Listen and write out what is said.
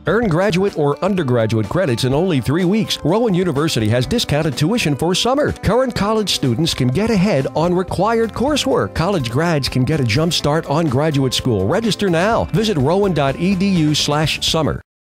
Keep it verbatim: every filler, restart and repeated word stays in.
Earn graduate or undergraduate credits in only three weeks. Rowan University has discounted tuition for summer. Current college students can get ahead on required coursework. College grads can get a jump start on graduate school. Register now. Visit rowan dot e d u slash summer.